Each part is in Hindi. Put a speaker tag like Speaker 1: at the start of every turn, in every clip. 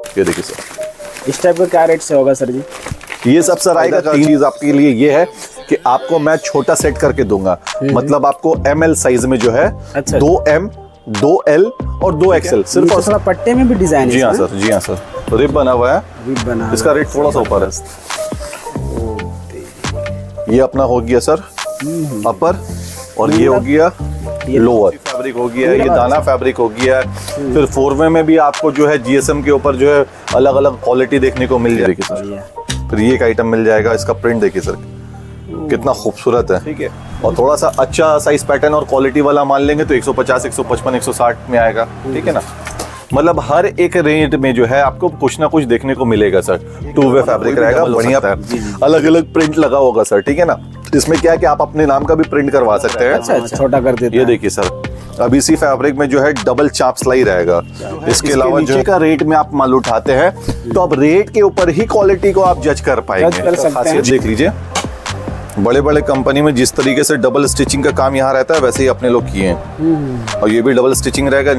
Speaker 1: ये देखिए सर,
Speaker 2: इस टाइप का क्या रेट से होगा सर जी?
Speaker 1: ये सब सर आएगा। चीज आपके लिए ये है कि आपको मैं छोटा सेट करके दूंगा, मतलब आपको ML साइज में जो है 2M 2L और 2XL सिर्फ। और
Speaker 2: थोड़ा पट्टे में भी डिजाइन है।
Speaker 1: जी हाँ सर, जी हाँ सर, रिब बना हुआ है,
Speaker 2: रिब बना,
Speaker 1: इसका रेट थोड़ा सा ऊपर है। ये अपना हो गया सर अपर, और ये हो गया लोअर फैब्रिक हो गया, ये दाना फैब्रिक हो गया। फिर 4वे में भी आपको जो है GSM के ऊपर जो है अलग अलग क्वालिटी देखने को मिल जाएगी सर। फिर ये एक आइटम मिल जाएगा, इसका प्रिंट देखिए सर कितना खूबसूरत है, ठीक है। और थोड़ा सा अच्छा साइज पैटर्न और क्वालिटी वाला मान लेंगे तो 150 155 160 में आएगा, ठीक है ना। मतलब हर एक रेंज में जो है आपको कुछ ना कुछ देखने को मिलेगा सर। 2वे फैब्रिक रहेगा, बढ़िया अलग अलग प्रिंट लगा होगा सर, ठीक है ना। इसमें क्या है कि आप अपने नाम का भी प्रिंट करवा सकते हैं।
Speaker 2: अच्छा, छोटा कर देते हैं।
Speaker 1: ये देखिए सर, अब इसी फैब्रिक में जो है डबल चाप सिलाई रहेगा। इसके अलावा नीचे का रेट में आप माल उठाते हैं तो अब रेट के ऊपर ही क्वालिटी को आप जज कर पाएंगे। देख लीजिए, बड़े बड़े कंपनी में जिस तरीके से डबल स्टिचिंग का काम यहाँ रहता है वैसे ही अपने लोग किए हैं, और ये भी डबल स्टिचिंग रहेगा।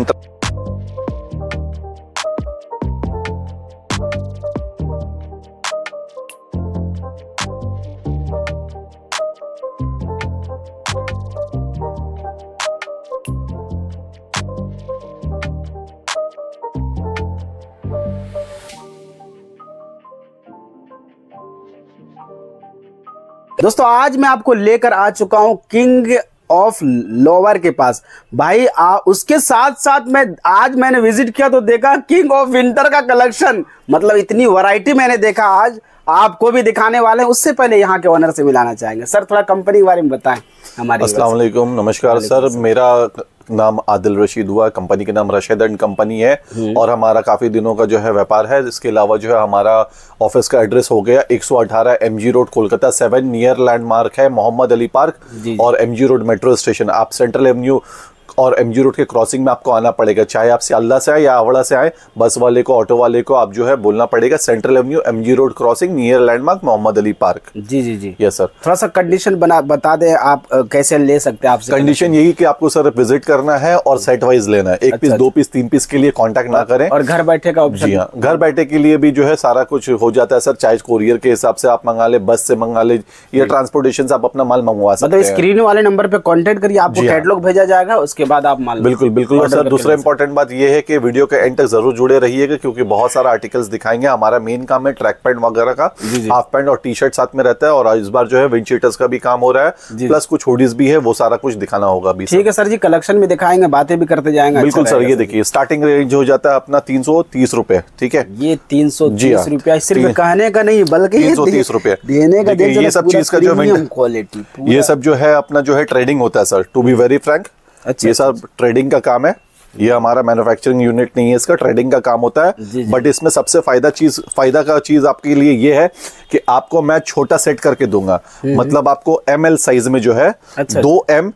Speaker 2: दोस्तों आज मैं आपको लेकर आ चुका हूं किंग ऑफ लोअर के पास भाई। उसके साथ साथ मैंने विजिट किया तो देखा किंग ऑफ विंटर का कलेक्शन, मतलब इतनी वैरायटी मैंने देखा। आज आपको भी दिखाने वाले हैं। उससे पहले यहाँ के ओनर से मिलाना चाहेंगे। सर थोड़ा कंपनी के बारे में बताएं हमारे।
Speaker 1: अस्सलाम वालेकुम, नमस्कार सर। मेरा नाम आदिल रशीद हुआ, कंपनी के नाम रशीद एंड कंपनी है, और हमारा काफ़ी दिनों का जो है व्यापार है। इसके अलावा जो है हमारा ऑफिस का एड्रेस हो गया 118 MG road Kolkata 7 near landmark है मोहम्मद अली पार्क और MG रोड मेट्रो स्टेशन। आप सेंट्रल एवेन्यू और MG रोड के क्रॉसिंग में आपको आना पड़ेगा, चाहे आप सियालदा से आए या आवड़ा से आए। बस वाले को, ऑटो वाले को आप जो है बोलना पड़ेगा Central Avenue MG road crossing near landmark Mohammad Ali park.
Speaker 2: जी जी जी,
Speaker 1: यस सर।
Speaker 2: थोड़ा सा कंडीशन बता दें आप कैसे ले सकते हैं आपसे।
Speaker 1: कंडीशन यही कि आपको सर विजिट करना है और सेट वाइज लेना है। 1 पीस 2 पीस 3 पीस के लिए कांटेक्ट ना करें।
Speaker 2: और घर बैठे का ऑप्शन?
Speaker 1: जी हाँ, घर बैठे के लिए भी जो है सारा कुछ हो जाता है सर। चाहे कोरियर के हिसाब से आप मंगा ले, बस से मंगा ले, या ट्रांसपोर्टेशन से आप अपना माल मंगवा सकते हैं।
Speaker 2: मतलब स्क्रीन वाले नंबर पे कांटेक्ट करिए, आपको कैटलॉग भेजा जाएगा, उसके बाद आप माल।
Speaker 1: बिल्कुल बिल्कुल। और सर दूसरा इंपॉर्टेंट बात यह है कि वीडियो के एंड तक जरूर जुड़े रहिएगा, क्योंकि बहुत सारा आर्टिकल्स दिखाएंगे। हमारा मेन काम है ट्रैक पैंट वगैरह का, हाफ पैंट और टी-शर्ट साथ में रहता है, और इस बार जो है विंड शीटर्स का भी काम हो रहा है, प्लस कुछ हुडीज भी है, वो सारा कुछ दिखाना होगा भी।
Speaker 2: ठीक है सर जी, कलेक्शन में दिखाएंगे, बातें भी करते जाएंगे।
Speaker 1: बिल्कुल सर। ये देखिए स्टार्टिंग रेंज हो जाता है अपना 330 रुपए, ठीक है।
Speaker 2: ये 330 रुपया सिर्फ कहने का नहीं बल्कि
Speaker 1: 330 रुपए
Speaker 2: देने का।
Speaker 1: ये सब चीज का जो
Speaker 2: क्वालिटी,
Speaker 1: ये सब जो है अपना जो है ट्रेडिंग होता है sir, to be very frank. ये सब ट्रेडिंग का काम है, ये हमारा मैन्युफैक्चरिंग यूनिट नहीं है, इसका ट्रेडिंग का काम होता है। बट इसमें सबसे फायदा का चीज आपके लिए ये है कि आपको मैं छोटा सेट करके दूंगा, मतलब आपको ML साइज में जो है 2M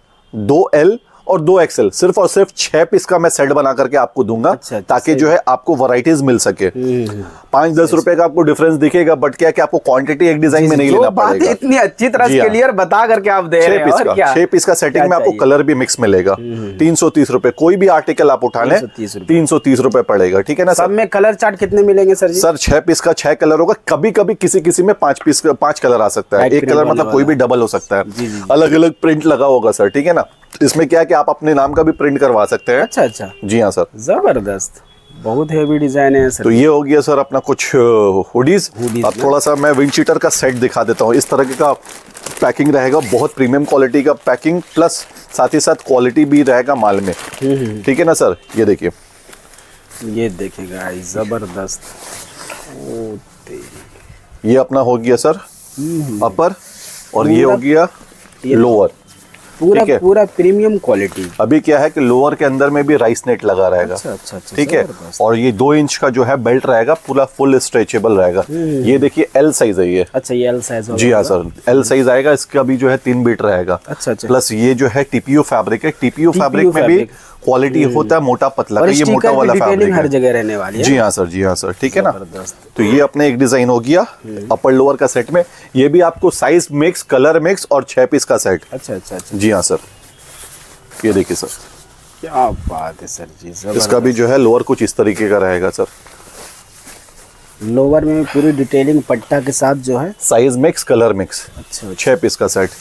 Speaker 1: 2L और 2XL सिर्फ और सिर्फ 6 पीस का मैं सेट बना करके आपको दूंगा, ताकि जो है आपको वैरायटीज मिल सके। 5-10 रुपए का आपको डिफरेंस दिखेगा, बट क्या कि आपको क्वांटिटी एक डिजाइन में नहीं लेना पड़ेगा।
Speaker 2: इतनी अच्छी तरह से क्लियर बता करके आप दे रहे हैं।
Speaker 1: 6 पीस का सेटिंग में आपको कलर भी मिक्स मिलेगा। 330 रुपए, कोई भी आर्टिकल आप उठा लें 330 रुपए पड़ेगा, ठीक है ना।
Speaker 2: सब में कलर चार्ट कितने मिलेंगे सर जी?
Speaker 1: सर 6 पीस का 6 कलर होगा। कभी कभी किसी में 5 कलर आ सकता है। एक कलर मतलब कोई भी डबल हो सकता है। अलग अलग प्रिंट लगा होगा सर, ठीक है ना। इसमें क्या है कि आप अपने नाम का भी प्रिंट करवा सकते हैं।
Speaker 2: अच्छा अच्छा।
Speaker 1: जी हाँ सर।
Speaker 2: जबरदस्त, बहुत हेवी डिजाइन है सर।
Speaker 1: तो ये हो गया सर अपना कुछ हुडीज। अब थोड़ा सा मैं विंड शीटर का सेट दिखा देता हूँ। इस तरह का पैकिंग रहेगा, बहुत प्रीमियम क्वालिटी का पैकिंग, प्लस साथ ही साथ क्वालिटी भी रहेगा माल में, ठीक है ना सर। ये देखिए,
Speaker 2: ये देखिएगा जबरदस्त।
Speaker 1: ये अपना हो गया सर अपर, और ये हो गया लोअर।
Speaker 2: पूरा प्रीमियम क्वालिटी।
Speaker 1: अभी क्या है कि लोअर के अंदर में भी राइस नेट लगा रहेगा। अच्छा, ठीक है। और ये 2 इंच का जो है बेल्ट रहेगा, पूरा फुल स्ट्रेचेबल रहेगा। ये देखिए L साइज है ये।
Speaker 2: अच्छा, ये L साइज।
Speaker 1: जी हाँ सर, L साइज आएगा। इसका भी जो है 3 बीट रहेगा। अच्छा अच्छा। प्लस ये जो है TPU फैब्रिक है। TPU फैब्रिक में भी क्वालिटी होता है मोटा पतला का, ये मोटा वाला फैब्रिक
Speaker 2: हर जगह रहने वाली है।
Speaker 1: जी हाँ सर, जी हाँ सर, ठीक है ना। तो ये अपने एक डिजाइन हो गया अपर लोअर का सेट में। ये भी आपको साइज मिक्स, कलर मिक्स और 6 पीस का सेट। अच्छा अच्छा। जी हाँ सर, ये देखिए सर,
Speaker 2: क्या बात है सर जी।
Speaker 1: इसका भी जो है लोअर कुछ इस तरीके का रहेगा सर।
Speaker 2: लोअर में पूरी डिटेलिंग पट्टा के साथ जो है,
Speaker 1: साइज मिक्स, कलर मिक्स।
Speaker 2: अच्छा
Speaker 1: 6 पीस का सेट।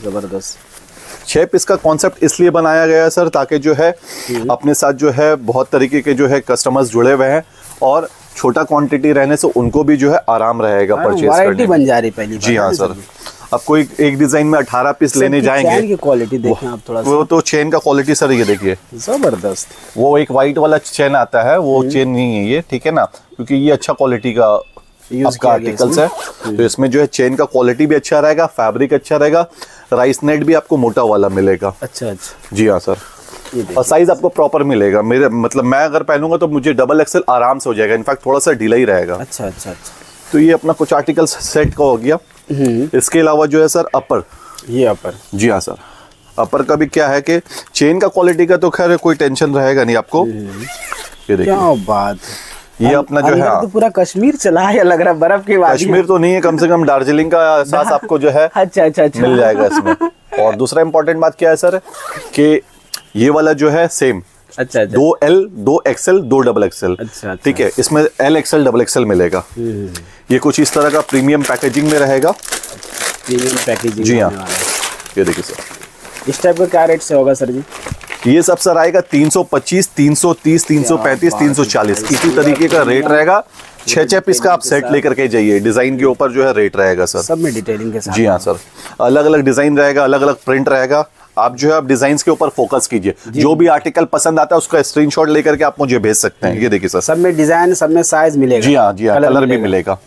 Speaker 2: जबरदस्त।
Speaker 1: 6 पीस का कॉन्सेप्ट इसलिए बनाया गया है सर, ताकि जो है अपने साथ जो है बहुत तरीके के जो है कस्टमर्स जुड़े हुए हैं, और छोटा क्वांटिटी रहने से उनको भी जो है आराम रहेगा परचेज करने
Speaker 2: बन जा रही पहली।
Speaker 1: जी हाँ सर। अब कोई एक डिजाइन में 18 पीस लेने जाएंगे,
Speaker 2: चेन की क्वालिटी देखें आप थोड़ा सा।
Speaker 1: वो तो चेन का क्वालिटी सर ये देखिए
Speaker 2: जबरदस्त।
Speaker 1: वो एक वाइट वाला चेन आता है, वो चेन नहीं है ये, ठीक है ना, क्योंकि ये अच्छा क्वालिटी का आपका आर्टिकल्स है। तो इसमें जो है चेन का क्वालिटी भी अच्छा रहेगा, फैब्रिक अच्छा रहेगा, राइस नेट भी आपको मोटा वाला मिलेगा।
Speaker 2: अच्छा अच्छा।
Speaker 1: जी हाँ सर। और साइज आपको प्रॉपर मिलेगा। मेरे मतलब मैं अगर पहनूंगा तो मुझे डबल एक्सेल आराम से हो जाएगा, इनफैक्ट थोड़ा सा ढीला ही रहेगा।
Speaker 2: अच्छा अच्छा अच्छा।
Speaker 1: तो ये अपना कुछ आर्टिकल सेट का हो गया। इसके अलावा जो है सर अपर, ये अपर। जी हाँ सर। अपर का भी क्या है कि चेन का क्वालिटी का तो खैर कोई टेंशन रहेगा नहीं आपको। ये देखिए
Speaker 2: क्या बात,
Speaker 1: ये अपना जो है
Speaker 2: तो पूरा कश्मीर चला है, लग रहा है बर्फ की वादी।
Speaker 1: कश्मीर तो नहीं है, कम से कम दार्जिलिंग का एहसास आपको जो है
Speaker 2: अच्छा अच्छा अच्छा
Speaker 1: मिल जाएगा इसमें। और दूसरा इंपॉर्टेंट बात क्या है सर कि ये वाला जो है सेम,
Speaker 2: अच्छा अच्छा,
Speaker 1: 2L 2XL 2XXL।
Speaker 2: अच्छा
Speaker 1: ठीक है, इसमें LXL XXL मिलेगा। ये कुछ इस तरह का प्रीमियम पैकेजिंग में रहेगा।
Speaker 2: Premium packaging.
Speaker 1: जी हाँ, ये देखिए सर।
Speaker 2: इस टाइप का क्या रेट से होगा सर जी?
Speaker 1: ये सब सर आएगा 325, 330, 335, 340, इसी तरीके का रेट रहेगा। 6 पीस का आप सेट लेकर के जाइए, डिजाइन के ऊपर जो है रेट रहेगा सर,
Speaker 2: सब में डिटेलिंग के साथ।
Speaker 1: जी हाँ सर। अलग अलग डिजाइन रहेगा, अलग अलग प्रिंट रहेगा। आप जो है आप डिजाइन के ऊपर फोकस कीजिए, जो भी आर्टिकल पसंद आता है उसका स्क्रीनशॉट लेकर के आप मुझे भेज सकते हैं। ये देखिए सर,
Speaker 2: सब में डिजाइन, सब में साइज मिलेगा।
Speaker 1: जी हाँ जी हाँ, कलर भी मिलेगा।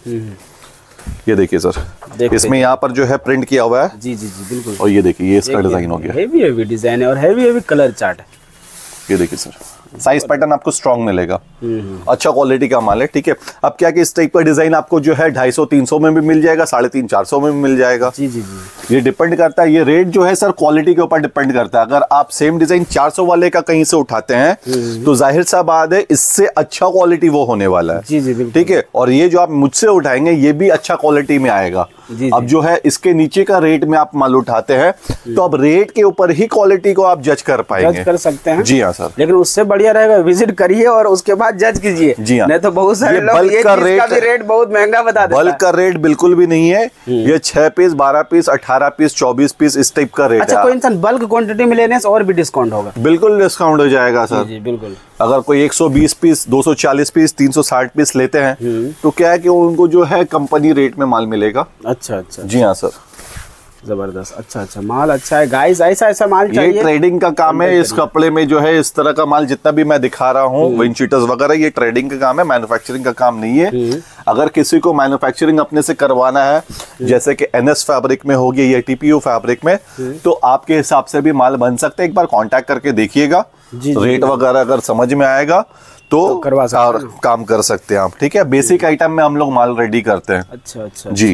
Speaker 1: ये देखिए सर, इसमें यहाँ पर जो है प्रिंट किया हुआ है।
Speaker 2: जी जी जी बिल्कुल।
Speaker 1: और ये देखिए ये इसका डिजाइन हो गया,
Speaker 2: हेवी हेवी डिजाइन है और हेवी हेवी कलर चार्ट है।
Speaker 1: ये देखिए सर, साइज पैटर्न आपको स्ट्रॉन्ग मिलेगा, अच्छा क्वालिटी का माल है। ठीक है, अब क्या कि इस टाइप का डिजाइन आपको जो है 250-300 में भी मिल जाएगा, 350-400 में भी मिल जाएगा।
Speaker 2: जी जी जी,
Speaker 1: ये डिपेंड करता है, ये रेट जो है सर क्वालिटी के ऊपर डिपेंड करता है। अगर आप सेम डिजाइन 400 वाले का कहीं से उठाते हैं तो जाहिर सा बात है इससे अच्छा क्वालिटी वो होने वाला है।
Speaker 2: जी जी बिल्कुल।
Speaker 1: ठीक है, और ये जो आप मुझसे उठाएंगे ये भी अच्छा क्वालिटी में आएगा।
Speaker 2: जी,
Speaker 1: अब जो है इसके नीचे का रेट में आप माल उठाते हैं तो अब रेट के ऊपर ही क्वालिटी को आप जज कर पाएंगे,
Speaker 2: जज कर सकते हैं।
Speaker 1: जी हाँ सर।
Speaker 2: लेकिन उससे बढ़िया रहेगा विजिट करिए और उसके बाद जज कीजिए।
Speaker 1: जी हाँ,
Speaker 2: नहीं तो बहुत सारे लोग
Speaker 1: बल्क
Speaker 2: ये
Speaker 1: का
Speaker 2: चीज का भी रेट बहुत महंगा बता देता है।
Speaker 1: बल्क का रेट बिल्कुल भी नहीं है। ये 6 पीस, 12 पीस, 18 पीस, 24 पीस इस टाइप का रेट है।
Speaker 2: अच्छा, कोई इंसान बल्क क्वांटिटी में लेने से और भी डिस्काउंट होगा?
Speaker 1: बिल्कुल डिस्काउंट हो जाएगा सर।
Speaker 2: जी बिल्कुल।
Speaker 1: अगर कोई 120 पीस, 240 पीस, 360 पीस लेते हैं तो क्या है कि उनको जो है कंपनी रेट में माल मिलेगा।
Speaker 2: अच्छा अच्छा,
Speaker 1: जी हाँ सर।
Speaker 2: जबरदस्त। अच्छा अच्छा, माल अच्छा है गाइस, ऐसा माल चाहिए।
Speaker 1: ये ट्रेडिंग का काम है इस कपड़े में, जो है इस तरह का माल जितना भी मैं दिखा रहा हूँ विंड शीटर्स वगैरह, ये ट्रेडिंग का काम है, मैन्युफैक्चरिंग का काम नहीं है। अगर किसी को मैन्युफैक्चरिंग अपने से करवाना है, जैसे कि NS फैब्रिक में हो गया या TPU फैब्रिक में, तो आपके हिसाब से भी माल बन सकते हैं। एक बार कॉन्टैक्ट करके देखिएगा, रेट वगैरह अगर समझ में आएगा तो काम कर सकते हैं आप। ठीक है, बेसिक आइटम में हम लोग माल रेडी करते हैं।
Speaker 2: अच्छा अच्छा
Speaker 1: जी,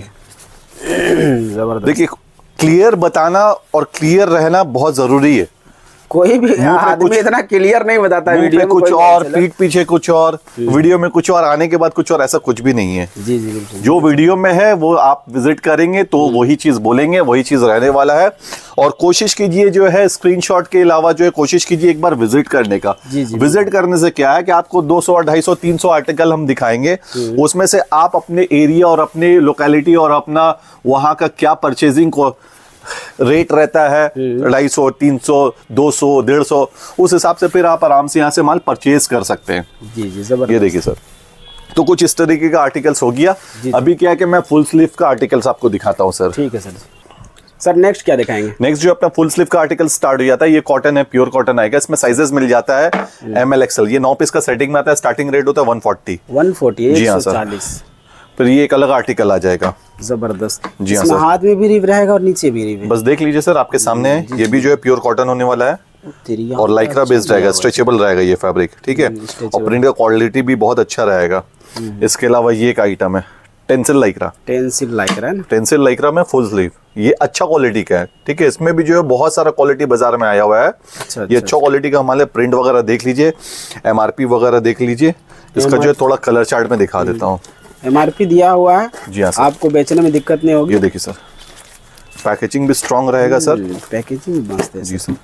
Speaker 2: जबरदस्त।
Speaker 1: देखिए क्लियर बताना और क्लियर रहना बहुत जरूरी है।
Speaker 2: कोई भी आदमी इतना क्लियर नहीं बताता है वीडियो में,
Speaker 1: कुछ और, पीठ पीछे कुछ और, वीडियो में कुछ और, आने के बाद कुछ और, ऐसा कुछ भी नहीं है।
Speaker 2: जी जी बिल्कुल।
Speaker 1: जो वीडियो में है वो आप विजिट करेंगे तो वही चीज बोलेंगे, वही चीज रहने वाला है। और कोशिश कीजिए जो है स्क्रीनशॉट के अलावा जो है कोशिश कीजिए एक बार विजिट करने का। विजिट करने से क्या है कि आपको 200, 250, 300 आर्टिकल हम दिखाएंगे, उसमें से आप अपने एरिया और अपने लोकेलिटी और अपना वहां का क्या परचेजिंग को रेट रहता है, 250, 300, 200, 150, उस हिसाब से फिर आप आराम से यहाँ से माल परचेज कर सकते हैं।
Speaker 2: जी जी जबरदस्त।
Speaker 1: ये देखिए सर, तो कुछ इस तरीके का आर्टिकल्स हो गया। अभी क्या है कि मैं फुल स्लीव का आर्टिकल्स आपको दिखाता हूँ सर।
Speaker 2: ठीक है सर। सर नेक्स्ट क्या दिखाएंगे?
Speaker 1: नेक्स्ट जो अपना फुल स्लीव का आर्टिकल स्टार्ट हो जाता है, ये कॉटन है, प्योर कॉटन आएगा। इसमें साइजेस मिल जाता है ML XL। ये 9 पीस का सेटिंग में आता है, स्टार्टिंग रेट होता है 140।
Speaker 2: 140,
Speaker 1: जी हाँ सर। फिर ये एक अलग आर्टिकल आ जाएगा।
Speaker 2: जबरदस्त।
Speaker 1: जी हाँ सर,
Speaker 2: हाथ में भी रिव रहेगा और नीचे भी रिव।
Speaker 1: बस देख लीजिए सर, आपके सामने है। ये भी जो है प्योर कॉटन होने वाला है और लाइक्रा बेस्ड रहेगा, स्ट्रेचेबल रहेगा ये फैब्रिक। ठीक है, और प्रिंट का क्वालिटी भी बहुत अच्छा रहेगा। इसके अलावा ये एक आइटम है टेंसिल लाइक्रा। टेंसिल लाइक्रा में फुल स्लीव, ये अच्छा क्वालिटी का है। ठीक है, इसमें भी जो है बहुत सारा क्वालिटी बाजार में आया हुआ है। ये अच्छा क्वालिटी का हमारे प्रिंट वगैरह देख लीजिए, MRP वगैरह देख लीजिए। इसका जो है थोड़ा कलर चार्ट में दिखा देता हूँ।
Speaker 2: MRP दिया हुआ है।
Speaker 1: जी हाँ सर, आपको
Speaker 2: बेचने में दिक्कत नहीं होगी।
Speaker 1: ये देखिए सर, पैकेजिंग भी स्ट्रॉन्ग रहेगा सर।
Speaker 2: पैकेजिंग भी मस्त है
Speaker 1: जी सर,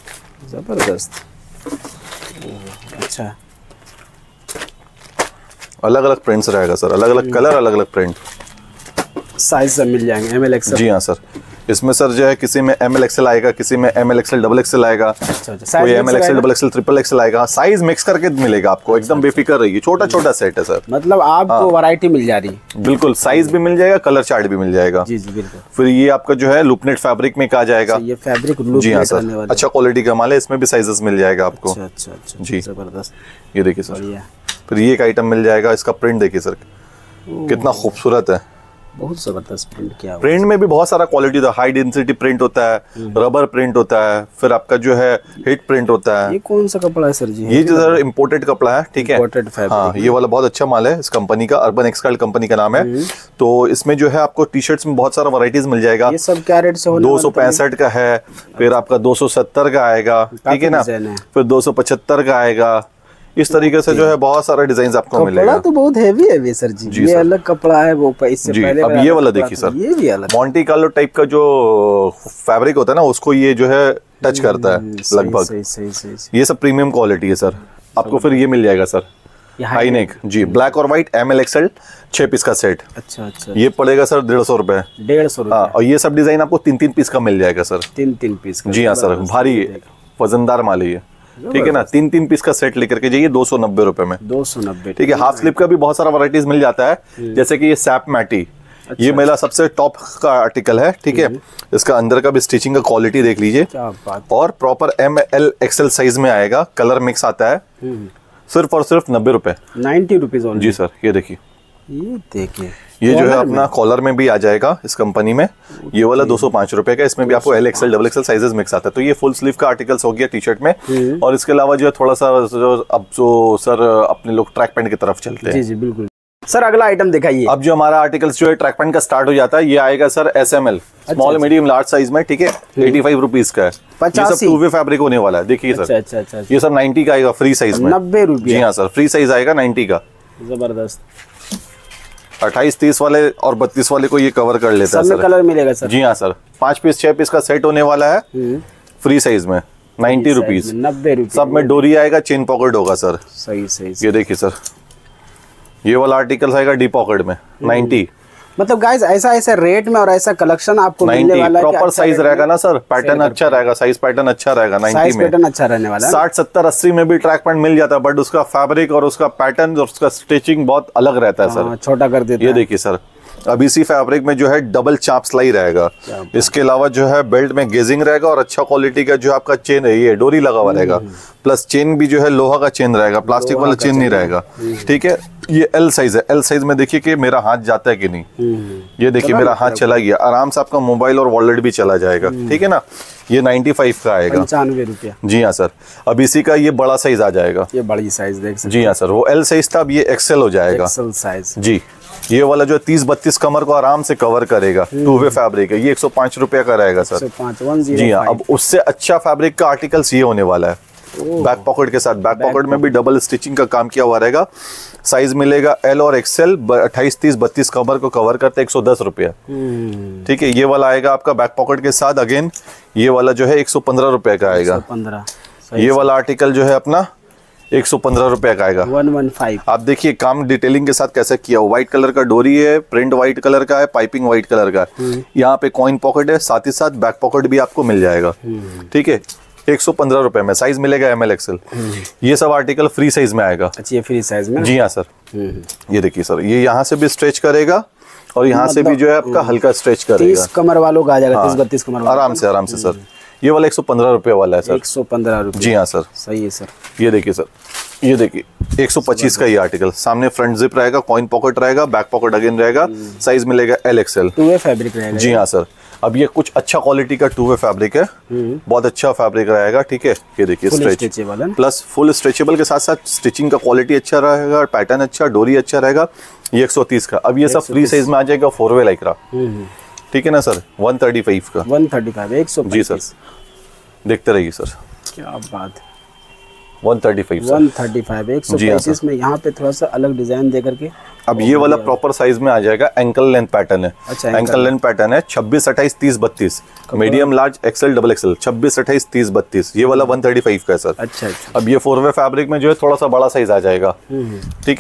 Speaker 2: जबरदस्त। अच्छा,
Speaker 1: अलग अलग प्रिंट्स रहेगा सर, अलग अलग कलर, अलग अलग प्रिंट।
Speaker 2: साइज सब मिल जाएंगे ML XL?
Speaker 1: जी हाँ सर, इसमें सर जो है किसी में ML XL आएगा, किसी में ML XL डबल XL आएगा,
Speaker 2: अच्छा,
Speaker 1: कोई ML XL double XL triple XL आएगा। साइज मिक्स करके मिलेगा आपको, एकदम बेफिक्र रहिए। छोटा छोटा सेट है सर,
Speaker 2: मतलब आपको वैरायटी मिल जा रही है।
Speaker 1: बिल्कुल, साइज भी मिल जाएगा, कलर चार्ट भी मिल जाएगा।
Speaker 2: जी जी बिल्कुल।
Speaker 1: फिर ये आपका जो है लूपनेट फैब्रिक में आ जाएगा।
Speaker 2: ये फैब्रिक
Speaker 1: जी हाँ सर, अच्छा क्वालिटी का माल है, इसमें भी साइजेस मिल जाएगा आपको।
Speaker 2: अच्छा अच्छा अच्छा
Speaker 1: जी
Speaker 2: जबरदस्त।
Speaker 1: ये देखिए सर, फिर ये एक आइटम मिल जाएगा, इसका प्रिंट देखिए सर कितना खूबसूरत है।
Speaker 2: बहुत जबरदस्त प्रिंट किया हुआ।
Speaker 1: प्रिंट में भी बहुत सारा क्वालिटी होता है, हाई डेंसिटी प्रिंट होता है, रबर प्रिंट होता है, फिर आपका जो है हिट प्रिंट होता है।
Speaker 2: ये कौन सा कपड़ा है सर जी?
Speaker 1: ये जो सर इम्पोर्टेड कपड़ा है, ठीक है,
Speaker 2: इम्पोर्टेड फैब्रिक।
Speaker 1: हाँ, ये वाला बहुत अच्छा माल है इस कंपनी का, अर्बन एक्सकल्ट कंपनी का नाम है। तो इसमें जो है आपको टी शर्ट्स में बहुत सारा वैरायटीज मिल जाएगा।
Speaker 2: ये सब क्या रेट से होने?
Speaker 1: 265 का है, फिर आपका 270 का आएगा, ठीक है ना, फिर 275 का आएगा। इस तरीके से जो है बहुत सारा डिजाइन आपको मिलेगा।
Speaker 2: कपड़ा तो बहुत हैवी सर जी, ये अलग कपड़ा है वो इससे पहले।
Speaker 1: अब ये वाला देखिए सर,
Speaker 2: ये भी अलग
Speaker 1: मॉन्टी कार्लो टाइप का जो फैब्रिक होता है ना, उसको ये जो है टच करता है लगभग।
Speaker 2: सही।
Speaker 1: ये सब प्रीमियम क्वालिटी है सर। आपको फिर ये मिल जाएगा सर, हाई नेक जी, ब्लैक और व्हाइट ML XL 6 पीस का सेट।
Speaker 2: अच्छा अच्छा।
Speaker 1: ये पड़ेगा सर 150 रुपए।
Speaker 2: 150 रुपए।
Speaker 1: हाँ, और ये सब डिजाइन आपको 3-3 पीस का मिल जाएगा सर।
Speaker 2: 3-3 पीस का?
Speaker 1: जी हाँ सर, भारी वजनदार माल है ये, ठीक है ना। 3-3 पीस का सेट लेकर के जाइए 290 रुपए में।
Speaker 2: 290,
Speaker 1: ठीक है। हाफ स्लीव का भी बहुत सारा वैरायटीज मिल जाता है, जैसे कि ये सैप मैटी। अच्छा, ये मेरा सबसे टॉप का आर्टिकल है, ठीक है। इसका अंदर का भी स्टिचिंग का क्वालिटी देख लीजिए,
Speaker 2: क्या बात।
Speaker 1: और प्रॉपर ML XL साइज में आएगा, कलर मिक्स आता है, सिर्फ और सिर्फ 90 रुपए।
Speaker 2: 90 रुपीज ओनली?
Speaker 1: जी सर, ये देखिए,
Speaker 2: ये देखिए,
Speaker 1: ये जो है अपना कॉलर में भी आ जाएगा इस कंपनी में। ये वाला 205 रुपए का, इसमें भी आपको L XL double XL sizes mix आता है। तो ये फुल स्लीव का आर्टिकल्स हो गया टी शर्ट में। और इसके अलावा जो है थोड़ा सा अब जो सर अपने लोग ट्रैक पैंट की तरफ चलते हैं।
Speaker 2: जी जी बिल्कुल सर। अगला आइटम दिखाइए।
Speaker 1: अब जो हमारा आर्टिकल्स जो है ट्रैक पैंट का स्टार्ट हो जाता है, ये आएगा sir SML, small medium large size में, ठीक है। 85 रुपीज का है। ये सब 2 वे फैब्रिक होने वाला है, देखिए सर।
Speaker 2: अच्छा।
Speaker 1: ये सब 90 का आएगा फ्री साइज में।
Speaker 2: 90 रुपये?
Speaker 1: जी हाँ सर, फ्री साइज आएगा 90 का।
Speaker 2: जबरदस्त।
Speaker 1: 28-30 वाले और 32 वाले को ये कवर कर लेता है सर।
Speaker 2: कलर मिलेगा सर? जी
Speaker 1: हाँ सर, 5 पीस 6 पीस का सेट होने वाला है, फ्री साइज में, 90 रुपीज।
Speaker 2: 90 रुपये।
Speaker 1: सब में डोरी आएगा, चेन पॉकेट होगा सर।
Speaker 2: सही।
Speaker 1: ये देखिए सर, ये वाला आर्टिकल आएगा डी पॉकेट में 90।
Speaker 2: मतलब गाइस ऐसा रेट में और ऐसा कलेक्शन आपको मिलने वाला है।
Speaker 1: प्रॉपर साइज रहेगा ना सर, पैटर्न अच्छा रहेगा, साइज पैटर्न अच्छा रहेगा 90 में।
Speaker 2: पैटर्न अच्छा रहने वाला है।
Speaker 1: 60, 70, 80 में भी ट्रैक पैंट मिल जाता है, बट उसका फैब्रिक और उसका पैटर्न और उसका स्टिचिंग बहुत अलग रहता है सर,
Speaker 2: छोटा कर देता है।
Speaker 1: ये देखिए सर, अब इसी फैब्रिक में जो है डबल चाप सिलाई रहेगा। इसके अलावा जो है बेल्ट में गेजिंग रहेगा, और अच्छा क्वालिटी का जो आपका चेन है, ये डोरी लगा हुआ रहेगा, प्लस चेन भी जो है लोहा का चेन रहेगा, प्लास्टिक वाला चेन नहीं रहेगा, ठीक है। ये L साइज है, L साइज में देखिए कि मेरा हाथ जाता है कि नहीं। ये देखिए मेरा हाथ चला गया, आराम से आपका मोबाइल और वॉलेट भी चला जाएगा, ठीक है ना। ये 95 का आएगा,
Speaker 2: 95 रुपया।
Speaker 1: जी हाँ सर। अब इसी का ये बड़ा साइज आ जाएगा,
Speaker 2: ये बड़ी साइज देख सकते हैं।
Speaker 1: जी हाँ सर, वो L साइज था, अब ये XL हो जाएगा,
Speaker 2: XL साइज।
Speaker 1: जी। ये वाला जो 30-32 कमर को आराम से कवर करेगा, 2 वे फैब्रिक है, ये 105 रुपया का रहेगा सर।
Speaker 2: 105।
Speaker 1: जी हाँ। अब उससे अच्छा फैब्रिक का आर्टिकल्स ये होने वाला है, बैक पॉकेट के साथ। बैक पॉकेट में भी डबल स्टिचिंग का काम किया हुआ रहेगा। साइज मिलेगा L और XL, 28, 30, 32 कमर को कवर करते 110 रुपया, ठीक है। ये वाला आएगा आपका बैक पॉकेट के साथ। अगेन ये वाला जो है 115 रुपए का आएगा।
Speaker 2: 115।
Speaker 1: ये वाला आर्टिकल जो है अपना 115 रुपए का आएगा।
Speaker 2: 115।
Speaker 1: आप देखिए काम डिटेलिंग के साथ कैसे किया हो। व्हाइट कलर का डोरी है, प्रिंट व्हाइट कलर का है, पाइपिंग व्हाइट कलर का है। यहाँ पे कॉइन पॉकेट है, साथ ही साथ बैक पॉकेट भी आपको मिल जाएगा, ठीक है। 115 रुपए में साइज मिलेगा ML XL। ये सब आर्टिकल फ्री साइज में आएगा।
Speaker 2: अच्छा, ये फ्री साइज में?
Speaker 1: जी हाँ सर। ये देखिए सर, ये यहाँ से भी स्ट्रेच करेगा और यहाँ से भी जो है आपका हल्का स्ट्रेच करेगा।
Speaker 2: 30 कमर वालों का आ जाएगा, 30-32 कमर वालों।
Speaker 1: आराम से सर। ये वाला 115 रुपए वाला है सर।
Speaker 2: 115 रुपए?
Speaker 1: जी हाँ सर।
Speaker 2: सही है सर।
Speaker 1: ये देखिए सर, ये देखिए 125 का ये आर्टिकल। सामने फ्रंट जिप रहेगा, कॉइन पॉकेट रहेगा, बैक पॉकेट अगेन रहेगा, साइज मिलेगा L XL।
Speaker 2: 2 वे फैब्रिक रहेगा? जी
Speaker 1: हाँ सर। अब ये कुछ अच्छा क्वालिटी का 2 वे फैब्रिक है, बहुत अच्छा फैब्रिक रहेगा, ठीक है। ये देखिए स्ट्रेच प्लस फुल स्ट्रेचेबल के साथ साथ स्टिचिंग का क्वालिटी अच्छा रहेगा, पैटर्न अच्छा, डोरी अच्छा रहेगा। ये 130 का। अब ये सब फ्री साइज में आ जाएगा, 4 वे लाइक्रा, ठीक है ना सर। 135 का।
Speaker 2: 135, 125।
Speaker 1: जी सर, देखते रहिए सर।
Speaker 2: क्या बात।
Speaker 1: 135 सर।
Speaker 2: 135, 125 में यहाँ पे थोड़ा सा अलग डिजाइन दे करके।
Speaker 1: अब ये वाला प्रॉपर साइज में आ जाएगा, एंकल लेंथ पैटर्न है।
Speaker 2: अच्छा,
Speaker 1: एंकल लेंथ पैटर्न है। 26, 28, 30, 32, medium large XL double XL। 26, 28, 30, 32, ये वाला 135 का है सर।
Speaker 2: अच्छा।
Speaker 1: अब ये 4 वे फैब्रिक में जो है थोड़ा सा बड़ा साइज आ जाएगा, ठीक है ना।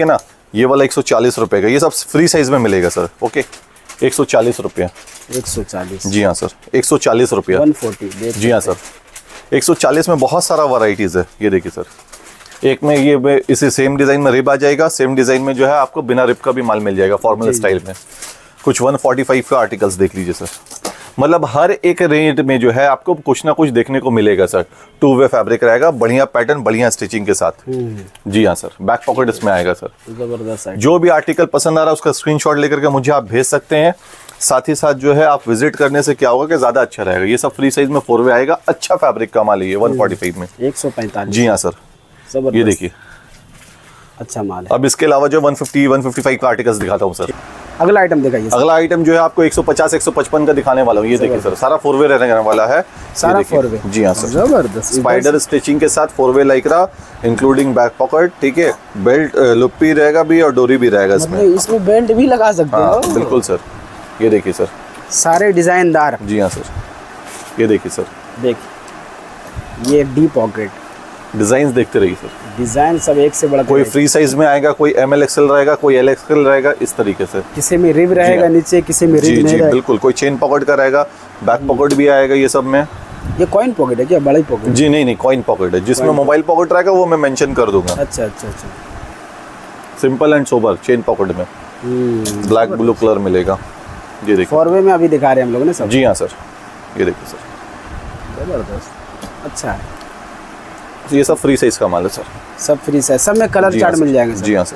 Speaker 1: ये वाला 140 रुपए का, ये सब फ्री साइज में मिलेगा सर। ओके 140 रुपया।
Speaker 2: 140
Speaker 1: जी हाँ सर, 140 रुपया।
Speaker 2: 140
Speaker 1: जी हाँ सर, 140 में बहुत सारा वैरायटीज है। ये देखिए सर, एक में ये इसी सेम डिजाइन में रिब आ जाएगा, सेम डिजाइन में जो है आपको बिना रिब का भी माल मिल जाएगा फॉर्मल स्टाइल में। कुछ 145 का आर्टिकल्स देख लीजिए सर। मतलब हर एक रेंज में जो है आपको कुछ ना कुछ देखने को मिलेगा सर। 2 वे फैब्रिक रहेगा, बढ़िया पैटर्न, बढ़िया स्टिचिंग के साथ। जी हाँ सर, बैक पॉकेट इसमें आएगा सर।
Speaker 2: जबरदस्त।
Speaker 1: जो भी आर्टिकल पसंद आ रहा है उसका स्क्रीनशॉट लेकर के मुझे आप भेज सकते हैं। साथ ही साथ जो है आप विजिट करने से क्या होगा कि ज्यादा अच्छा रहेगा। ये सब फ्री साइज में 4 वे आएगा, अच्छा फैब्रिक का माल है ये 145 में।
Speaker 2: 145।
Speaker 1: जी हाँ सर, ये देखिए
Speaker 2: अच्छा माल है।
Speaker 1: अब इसके अलावा जो 150 155 का आर्टिकल्स दिखाता हूँ सर।
Speaker 2: अगला आइटम दिखाइए।
Speaker 1: अगला आइटम जो है आपको 150 155 का दिखाने वाला हूँ। ये देखिए सर, सारा 4 वे रहने वाला है।
Speaker 2: सारा 4 वे।
Speaker 1: जी हाँ सर,
Speaker 2: जबरदस्त।
Speaker 1: स्पाइडर स्टिचिंग के साथ 4 way Lycra, including back pocket. ठीक है, बेल्ट लुप्पी रहेगा भी और डोरी भी रहेगा इसमें।
Speaker 2: इसमें बेल्ट भी लगा सकते हो।
Speaker 1: हाँ बिल्कुल सर, ये देखिए सर,
Speaker 2: सारे डिजाइनदार।
Speaker 1: जी हाँ सर, ये देखिए सर,
Speaker 2: देखिए ये डी पॉकेट
Speaker 1: डिजाइन देखते रहिए सर।
Speaker 2: डिजाइन सब एक से बढ़कर
Speaker 1: कोई फ्री साइज में आएगा, कोई ML XL रहेगा, कोई L XL रहेगा, इस तरीके से।
Speaker 2: किसी में रिब रहेगा नीचे, किसी में रिब नहीं रहेगा।
Speaker 1: बिल्कुल, कोई चेन पॉकेट का रहेगा, बैक पॉकेट भी आएगा ये सब में।
Speaker 2: ये कॉइन पॉकेट है क्या, बड़ा पॉकेट?
Speaker 1: जी नहीं, कॉइन पॉकेट है। जिसमें मोबाइल पॉकेट रहेगा वो मैं मेंशन कर दूंगा।
Speaker 2: अच्छा अच्छा अच्छा।
Speaker 1: Simple and sober chain pocket में ब्लैक ब्लू कलर मिलेगा। ये देखिए
Speaker 2: 4 वे में अभी दिखा रहे हैं हम लोग ने सब।
Speaker 1: जी हाँ सर, ये देखिए सर,
Speaker 2: जबरदस्त। अच्छा,
Speaker 1: ये सब फ्री साइज का माल है सर।
Speaker 2: सब फ्री साइज, सब में कलर चार्ट मिल जाएंगे सर।
Speaker 1: जी हाँ सर।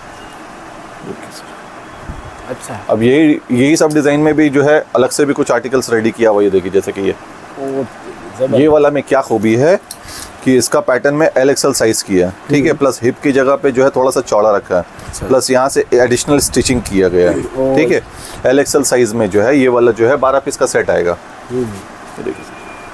Speaker 2: अच्छा,
Speaker 1: अब यही सब डिजाइन में भी जो है अलग से भी कुछ आर्टिकल्स रेडी किया हुआ। ये देखिए जैसे कि ये वाला में क्या खूबी है कि इसका पैटर्न में L XL साइज किया है। ठीक है, प्लस हिप की जगह पे जो है थोड़ा सा चौड़ा रखा है, प्लस यहाँ से एडिशनल स्टिचिंग किया गया है। ठीक है, L XL साइज में जो है ये वाला जो है 12 पीस का सेट आएगा। ये देखिए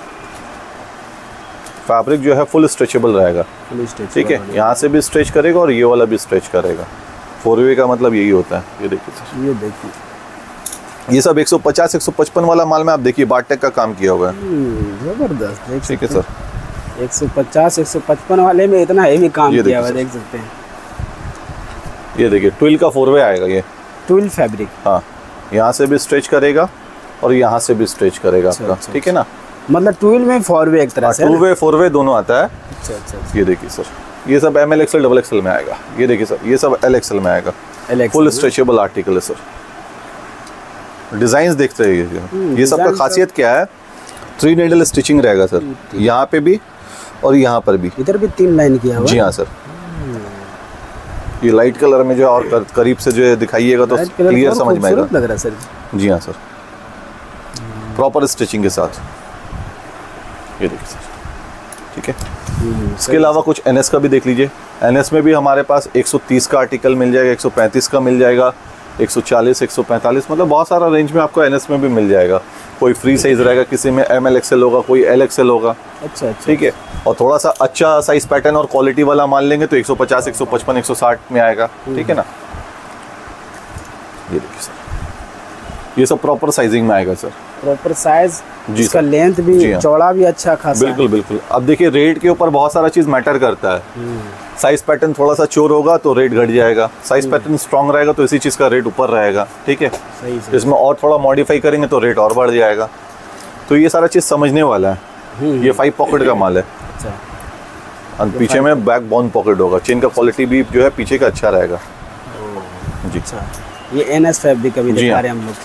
Speaker 1: फैब्रिक जो है फुल स्ट्रेचेबल रहेगा। ठीक है, यहाँ से भी स्ट्रेच करेगा और ये वाला भी स्ट्रेच करेगा। 4 वे का मतलब यही होता है। ये देखिए सर,
Speaker 2: ये देखिए
Speaker 1: ये सब 150 155 वाला माल में आप देखिए बारटेक का काम किया हुआ है।
Speaker 2: जबरदस्त।
Speaker 1: ठीक है सर,
Speaker 2: 150 155 वाले में इतना हेवी काम किया हुआ, देख सकते हैं।
Speaker 1: ये देखिए ट्विल का 4 वे आएगा ये।
Speaker 2: Twill fabric.
Speaker 1: हाँ, यहाँ से भी स्ट्रेच करेगा और यहाँ से भी स्ट्रेच करेगा आपका। ठीक है ना,
Speaker 2: मतलब ट्विल में 4 वे एक तरह से।
Speaker 1: 2 वे 4 वे दोनों आता है।
Speaker 2: अच्छा।
Speaker 1: ये देखिए सर, ये सब ML XL डबल XL में आएगा। ये देखिए सर, ये सब L XL में आएगा। फुल स्ट्रेचेबल आर्टिकल है सर। डिजाइन देखते रहिए। ये सब का खासियत क्या है, 3 नीडल स्टिचिंग रहेगा सर, यहाँ पे भी और यहाँ पर भी।
Speaker 2: इधर भी 3 लाइन किया हुआ।
Speaker 1: जी हाँ सर, ये लाइट कलर में जो है और करीब से जो है दिखाइएगा तो क्लियर समझ में आएगा।
Speaker 2: लग रहा है सर।
Speaker 1: जी हाँ सर, प्रॉपर स्टिचिंग के साथ। ये देखिए सर, ठीक है। इसके अलावा कुछ NS का भी देख लीजिए। NS में भी हमारे पास 130 का आर्टिकल मिल जाएगा, 135 का मिल जाएगा, 140 145, मतलब बहुत सारा रेंज में आपको NS में भी मिल जाएगा। कोई फ्री साइज रहेगा, किसी में ML XL होगा, कोई L XL होगा।
Speaker 2: अच्छा।
Speaker 1: ठीक है, और थोड़ा सा अच्छा साइज पैटर्न और क्वालिटी वाला मान लेंगे तो 150 155 160 में आएगा। ठीक है ना, ये देखिए सर, ये सब प्रॉपर साइजिंग में आएगा सर।
Speaker 2: प्रॉपर साइज, इसका
Speaker 1: सर।
Speaker 2: लेंथ भी, चौड़ा भी अच्छा खासा।
Speaker 1: बिल्कुल बिल्कुल। अब देखिए रेट के ऊपर बहुत सारा चीज मैटर करता है। साइज पैटर्न थोड़ा सा चोर होगा तो रेट घट जाएगा, साइज पैटर्न स्ट्रांग रहेगा तो इसी चीज का रेट ऊपर रहेगा। ठीक है, इसमें और थोड़ा मॉडिफाई करेंगे तो रेट और बढ़ जाएगा। तो ये सारा चीज समझने वाला है। ये 5 पॉकेट का माल है।
Speaker 2: अच्छा,
Speaker 1: और पीछे में बैक बोन पॉकेट होगा। चेन का क्वालिटी भी जो है पीछे का अच्छा रहेगा। जी,
Speaker 2: अच्छा। ये NS फैब्रिक का भी दिखा रहे हैं हम लोग।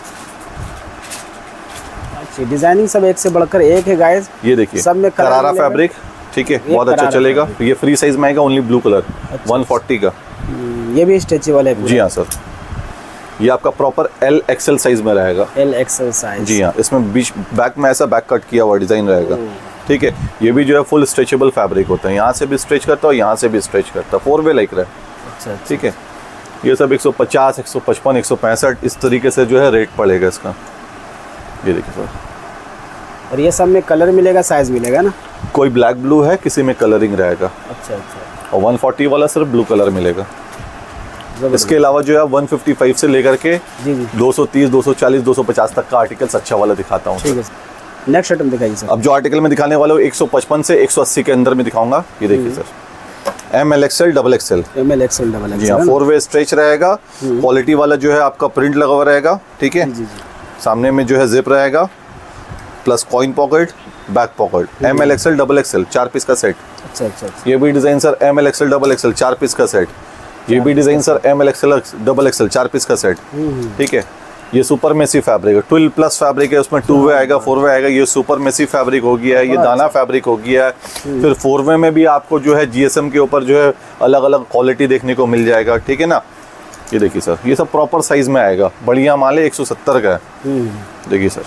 Speaker 2: अच्छी डिजाइनिंग सब एक से बढ़कर एक है गाइस।
Speaker 1: ये देखिए
Speaker 2: सब में
Speaker 1: करारा फैब्रिक। ठीक है, बहुत अच्छा चलेगा। ये फ्री साइज में आएगा, ओनली ब्लू कलर। 140 का।
Speaker 2: ये भी स्ट्रेचेबल है।
Speaker 1: जी हाँ सर, ये आपका प्रॉपर L XL साइज में रहेगा।
Speaker 2: L XL size.
Speaker 1: जी हाँ, इसमें बीच बैक में ऐसा बैक कट किया हुआ डिजाइन रहेगा। ठीक है, ये भी जो है फुल स्ट्रेचेबल फैब्रिक होता है। यहाँ से भी स्ट्रेच करता है और यहाँ से भी स्ट्रेच करता है। 4 वे लाइक रहा है।
Speaker 2: अच्छा।
Speaker 1: ठीक है, ये सब 150 155 165 इस तरीके से जो है रेट पड़ेगा इसका। ये देखिए सर,
Speaker 2: और ये सब में कलर मिलेगा, साइज मिलेगा ना?
Speaker 1: कोई ब्लैक ब्लू है, किसी में कलरिंग रहेगा।
Speaker 2: अच्छा अच्छा।
Speaker 1: और 140 वाला सिर्फ ब्लू कलर मिलेगा। इसके अलावा जो है 155 से लेकर के 230 240 250 तक का आर्टिकल्स अच्छा वाला दिखाता हूँ।
Speaker 2: ठीक है, नेक्स्ट आइटम दिखाइए सर।
Speaker 1: अब जो आर्टिकल में दिखाने वाला हूँ 155 से 180 के अंदर में दिखाऊंगा। ये देखिए sir, ML XL double XL.
Speaker 2: ML XL double
Speaker 1: जी हाँ, 4 वे स्ट्रेच रहेगा, क्वालिटी वाला जो है आपका प्रिंट लगा हुआ रहेगा, ठीक है। सामने में जो है जिप रहेगा, plus coin pocket, back pocket. ML XL double XL 4 piece का सेट।
Speaker 2: अच्छा।
Speaker 1: ये भी design sir ML XL double XL 4 piece का सेट। ये भी design sir ML XL double XL 4 piece का सेट, ठीक है। ये सुपर मेसी फैब्रिक है, 12 प्लस फैब्रिक है, उसमें 2 वे आएगा, 4 वे आएगा। ये सुपर मेसी फैब्रिक हो गया है, ये दाना फैब्रिक हो गया है। फिर 4 वे में भी आपको जो है GSM के ऊपर जो है अलग अलग क्वालिटी देखने को मिल जाएगा, ठीक है ना। ये देखिए सर, ये सब प्रॉपर साइज में आएगा, बढ़िया माल है, 170 का है। देखिए सर,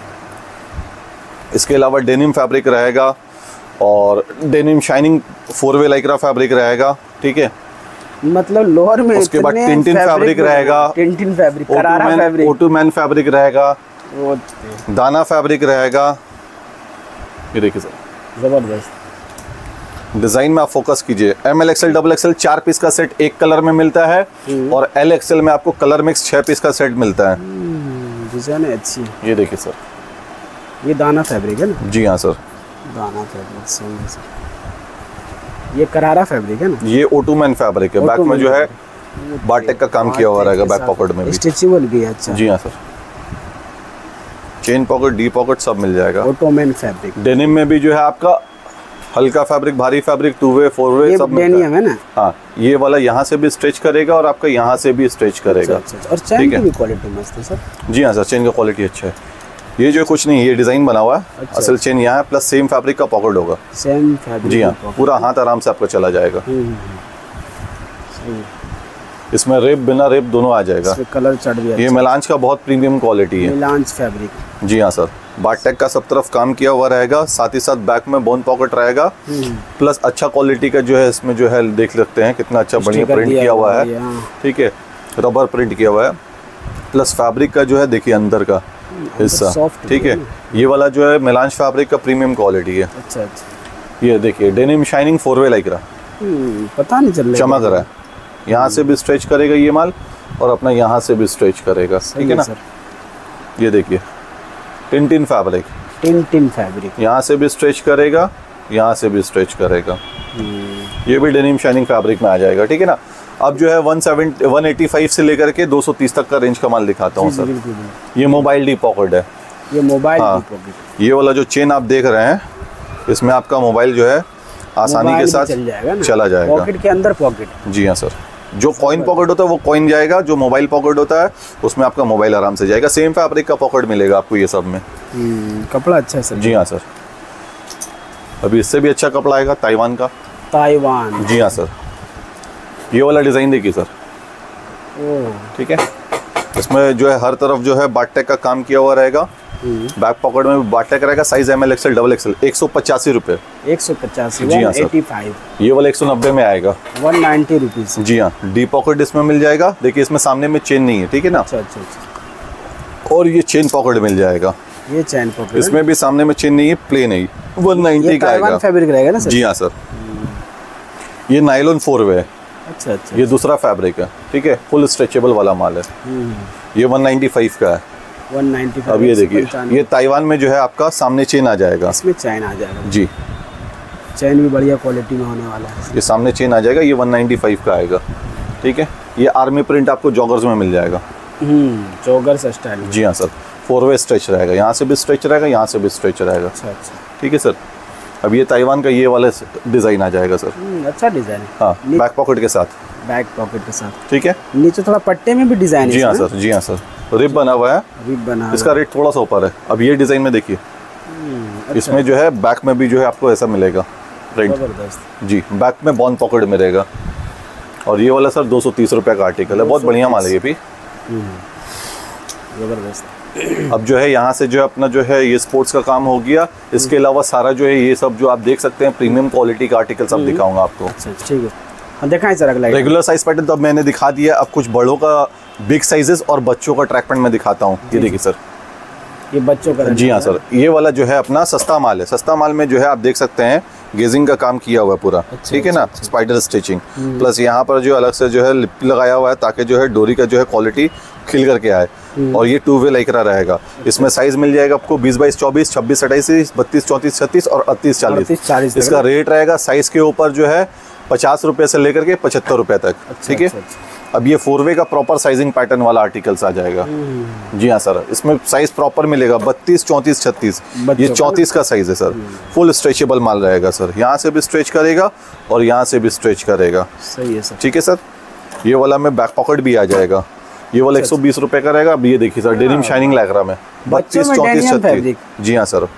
Speaker 1: इसके अलावा डेनिम फैब्रिक रहेगा और denim shining 4 way Lycra fabric रहेगा, ठीक है।
Speaker 2: मतलब लोअर में
Speaker 1: उसके बाद टिंटिन फैब्रिक रहेगा,
Speaker 2: टिंटिन फैब्रिक, करारा फैब्रिक,
Speaker 1: ओटोमैन फैब्रिक रहेगा, दाना फैब्रिक रहेगा। ये देखिए सर,
Speaker 2: जबरदस्त
Speaker 1: डिजाइन में आप फोकस कीजिए। ML XL double XL 4 piece का सेट एक कलर में मिलता है और L XL में आपको कलर मिक्स 6 पीस का सेट मिलता है।
Speaker 2: डिजाइन अच्छी।
Speaker 1: ये देखिए सर,
Speaker 2: ये दाना फैब्रिक है ना।
Speaker 1: जी हाँ सर,
Speaker 2: दाना फैब्रिक सही है सर। ये करारा फैब्रिक है ना।
Speaker 1: ये ओटोमैन फैब्रिक है, बैक में जो है बाटेक का काम किया हुआ रहेगा, बैक पॉकेट में भी
Speaker 2: स्ट्रेचेबल भी है। अच्छा
Speaker 1: जी हाँ sir, chain pocket, D pocket सब मिल जाएगा।
Speaker 2: Ottoman fabric.
Speaker 1: डेनिम में भी जो है आपका हल्का फैब्रिक, भारी फैब्रिक, 2 वे 4 वे सब
Speaker 2: डेनिम है ना।
Speaker 1: हाँ, ये वाला यहाँ से भी स्ट्रेच करेगा और आपका यहाँ से भी स्ट्रेच करेगा।
Speaker 2: अच्छा। और चेन की भी क्वालिटी मस्त है सर। जी
Speaker 1: हाँ सर, चेन का क्वालिटी अच्छा है। ये जो कुछ नहीं, ये डिजाइन बना हुआ है। अच्छा, असल चेन यहाँ है, प्लस सेम फैब्रिक का पॉकेट होगा।
Speaker 2: Same fabric.
Speaker 1: जी हाँ, पूरा हाथ आराम से आपका चला जाएगा। इसमें रेप बिना रेप दोनों आ जाएगा।
Speaker 2: कलर चढ़ भी।
Speaker 1: ये मेलांज का बहुत प्रीमियम क्वालिटी है,
Speaker 2: मेलांज फैब्रिक।
Speaker 1: जी हाँ सर, बाटेक का सब तरफ काम किया हुआ रहेगा, साथ ही साथ बैक में बोन पॉकेट रहेगा, प्लस अच्छा क्वालिटी का जो है इसमें जो है देख सकते हैं कितना अच्छा बढ़िया प्रिंट किया हुआ है, ठीक है। रबर प्रिंट किया हुआ है, प्लस फैब्रिक का जो है देखिए अंदर का हिस्सा, ठीक है। ये वाला जो है मेलांज फैब्रिक का प्रीमियम क्वालिटी है।
Speaker 2: अच्छा।
Speaker 1: ये देखिए डेनिम शाइनिंग 4 वे लाइक्रा,
Speaker 2: पता नहीं चल रहा,
Speaker 1: चमक रहा है। यहाँ से भी स्ट्रेच करेगा ये माल और अपना यहाँ से भी स्ट्रेच करेगा, ठीक है ना। ये देखिए टिंटिन फैब्रिक, टिंटिन फैब्रिक, यहाँ से भी स्ट्रेच करेगा, यहाँ से भी स्ट्रेच करेगा। ये भी डेनिम शाइनिंग फैब्रिक में आ जाएगा, ठीक है ना। अब जो है 185 से लेकर के 230 तक का रेंज का माल दिखाता हूँ सर। ये मोबाइल डी पॉकेट है,
Speaker 2: ये मोबाइल डी पॉकेट।
Speaker 1: ये वाला जो चेन आप देख रहे हैं, इसमें आपका मोबाइल जो है आसानी के साथ चला जाएगा।
Speaker 2: पॉकेट के अंदर पॉकेट।
Speaker 1: जी हाँ सर, जो कॉइन पॉकेट होता है वो कॉइन जाएगा, जो मोबाइल पॉकेट होता है उसमें आपका मोबाइल आराम से जाएगा। सेम फैब्रिक का पॉकेट मिलेगा आपको ये सब में।
Speaker 2: कपड़ा अच्छा है सर। जी
Speaker 1: हाँ सर, अभी इससे भी अच्छा कपड़ा आएगा ताइवान का।
Speaker 2: ताइवान।
Speaker 1: जी हाँ सर, ये वाला डिजाइन देखिए सर, ठीक है। इसमें जो है हर तरफ जो है बाटेक का काम किया हुआ रहेगा, बैक पॉकेट में भी बाटेक रहेगा। Size ML XL double XL 185 रुपए।
Speaker 2: 185।
Speaker 1: जी हाँ सर, ये वाला 190 में आएगा,
Speaker 2: 190 रुपीज।
Speaker 1: जी हाँ, डी पॉकेट इसमें मिल जाएगा। देखिए इसमें सामने में चेन नहीं है, ठीक है ना।
Speaker 2: अच्छा।
Speaker 1: और ये चेन पॉकेट मिल जाएगा,
Speaker 2: ये चेन पॉकेट,
Speaker 1: इसमें भी सामने में चेन नहीं है, प्लेन है। 190 का आएगा,
Speaker 2: फैब्रिक रहेगा ना सर।
Speaker 1: जी हाँ सर, ये नायलॉन 4 वे है।
Speaker 2: अच्छा।
Speaker 1: ये दूसरा फैब्रिक है, ठीक है, फुल स्ट्रेचेबल वाला माल है। ये 195 का है।
Speaker 2: 195।
Speaker 1: अब ये देखिए, ये ताइवान में जो है आपका सामने चेन आ जाएगा,
Speaker 2: इसमें चेन आ जाएगा।
Speaker 1: जी,
Speaker 2: चेन भी बढ़िया क्वालिटी में होने वाला है।
Speaker 1: ये सामने चेन आ जाएगा, ये 195 का आएगा, ठीक है। ये आर्मी प्रिंट आपको जॉगर्स में मिल जाएगा।
Speaker 2: Joggers style.
Speaker 1: जी हाँ सर, 4 वे स्ट्रेच रहेगा, यहाँ से भी स्ट्रेच रहेगा, यहाँ से भी स्ट्रेच रहेगा।
Speaker 2: अच्छा,
Speaker 1: ठीक है सर। अब ये ताइवान का ये वाला डिजाइन आ जाएगा सर।
Speaker 2: अच्छा डिजाइन है।
Speaker 1: हाँ, बैक पॉकेट के साथ,
Speaker 2: बैक पॉकेट के साथ,
Speaker 1: ठीक है।
Speaker 2: नीचे थोड़ा पट्टे में भी डिजाइन है।
Speaker 1: जी हाँ सर, जी हाँ सर, रिब बना हुआ है,
Speaker 2: रिब बना,
Speaker 1: इसका रेट थोड़ा सा ऊपर है। अब ये डिजाइन में देखिए, इसमें जो है बैक में भी जो है आपको ऐसा मिलेगा प्रिंट। जी, बैक में बॉन्ड पॉकेट में रहेगा। और ये वाला सर 230 रुपये का आर्टिकल है, बहुत बढ़िया माल है ये भी,
Speaker 2: जबरदस्त।
Speaker 1: अब जो है यहाँ से जो है अपना जो है ये स्पोर्ट्स का काम हो गया। इसके अलावा सारा जो है ये सब जो आप देख सकते हैं प्रीमियम क्वालिटी का आर्टिकल सब दिखाऊंगा आपको।
Speaker 2: अच्छा ठीक है, हम दिखाएं सर अगला।
Speaker 1: रेगुलर साइज पैटर्न तो अब मैंने दिखा दिया, अब कुछ बड़ों का बिग साइजेस और बच्चों का ट्रैक पैंट में दिखाता हूँ। ये देखिए सर,
Speaker 2: ये बच्चों का।
Speaker 1: जी हाँ सर, ये वाला जो है अपना सस्ता माल है। सस्ता माल में जो है आप देख सकते हैं गेजिंग का काम किया हुआ है पूरा, ठीक है ना, स्पाइडर स्टिचिंग, प्लस यहाँ पर जो अलग से जो है लिप लगाया हुआ है ताकि जो है डोरी का जो है क्वालिटी खिल करके आए। और ये 2 वे लाइक्रा रहेगा। इसमें साइज मिल जाएगा आपको 20 बाईस 24, 26 28, 32 34 36 और 38 40। इसका रेट रहेगा साइज के ऊपर जो है 50 रुपए से लेकर के 75 रुपए तक। ठीक है। अब ये 4 वे का प्रॉपर साइजिंग पैटर्न वाला आर्टिकल्स आ जाएगा। जी हाँ सर, इसमें साइज प्रॉपर मिलेगा 32, 34, 36। ये 34 का साइज है सर। फुल स्ट्रेचेबल माल रहेगा सर, यहाँ से भी स्ट्रेच करेगा और यहाँ से भी स्ट्रेच करेगा।
Speaker 2: सही है सर।
Speaker 1: ठीक है सर। ये वाला में बैक पॉकेट भी आ जाएगा। ये वाला 120 रुपए का रहेगा। अब ये देखिए सर, डेनिम शाइनिंग लैक्रा में 32, 34, 36। जी हाँ सर,